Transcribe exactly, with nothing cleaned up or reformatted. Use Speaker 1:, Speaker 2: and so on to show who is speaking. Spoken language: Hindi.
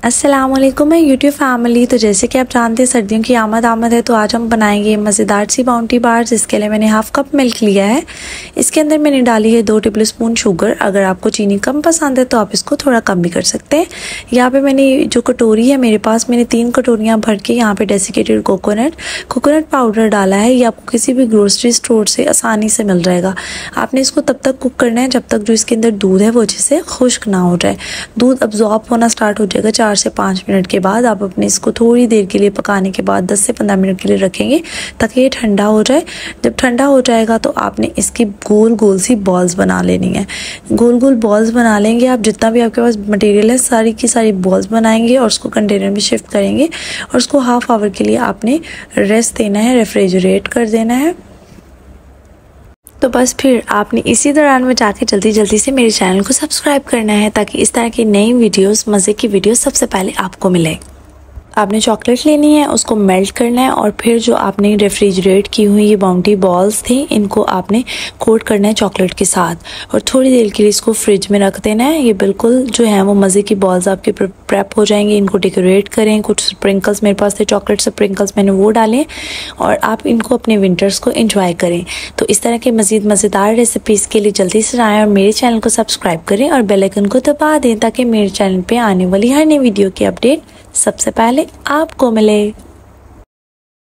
Speaker 1: अस्सलामुअलैकुम यूट्यूब फैमिली। तो जैसे कि आप जानते हैं सर्दियों की आमद आमद है, तो आज हम बनाएंगे मज़ेदार सी बाउंटी बार्स। इसके लिए मैंने हाफ़ कप मिल्क लिया है। इसके अंदर मैंने डाली है दो टेबल स्पून शुगर। अगर आपको चीनी कम पसंद है तो आप इसको थोड़ा कम भी कर सकते हैं। यहाँ पे मैंने जो कटोरी है मेरे पास, मैंने तीन कटोरियाँ भर के यहाँ पे डेसिकेटेड कोकोनट कोकोनट पाउडर डाला है। ये आपको किसी भी ग्रोसरी स्टोर से आसानी से मिल जाएगा। आपने इसको तब तक कुक करना है जब तक जो इसके अंदर दूध है वो अच्छे से खुश्क ना हो जाए। दूध अब्जॉर्ब होना स्टार्ट हो जाएगा चार से पाँच मिनट के बाद। आप अपने इसको थोड़ी देर के लिए पकाने के बाद दस से पंद्रह मिनट के लिए रखेंगे ताकि ये ठंडा हो जाए। जब ठंडा हो जाएगा तो आपने इसकी गोल गोल सी बॉल्स बना लेनी है। गोल गोल बॉल्स बना लेंगे आप, जितना भी आपके पास मटेरियल है सारी की सारी बॉल्स बनाएंगे और उसको कंटेनर में शिफ्ट करेंगे और उसको हाफ आवर के लिए आपने रेस्ट देना है, रेफ्रिजरेट कर देना है। तो बस फिर आपने इसी दौरान में जाके जल्दी जल्दी से मेरे चैनल को सब्सक्राइब करना है ताकि इस तरह की नई वीडियोस, मज़े की वीडियोस सबसे पहले आपको मिले। आपने चॉकलेट लेनी है, उसको मेल्ट करना है और फिर जो आपने रेफ्रिजरेट की हुई ये बाउंटी बॉल्स थी इनको आपने कोट करना है चॉकलेट के साथ और थोड़ी देर के लिए इसको फ्रिज में रख देना है। ये बिल्कुल जो है वो मज़े की बॉल्स आपके प्रेप हो जाएंगे। इनको डेकोरेट करें, कुछ स्प्रिंकल्स मेरे पास थे चॉकलेट स्प्रिंकल्स, मैंने वो डालें और आप इनको अपने विंटर्स को एंजॉय करें। तो इस तरह के मज़ीद मज़ेदार रेसिपीज़ के लिए जल्दी से आएँ और मेरे चैनल को सब्सक्राइब करें और बेल आइकन को दबा दें ताकि मेरे चैनल पर आने वाली हर नई वीडियो की अपडेट सबसे पहले आपको मिले।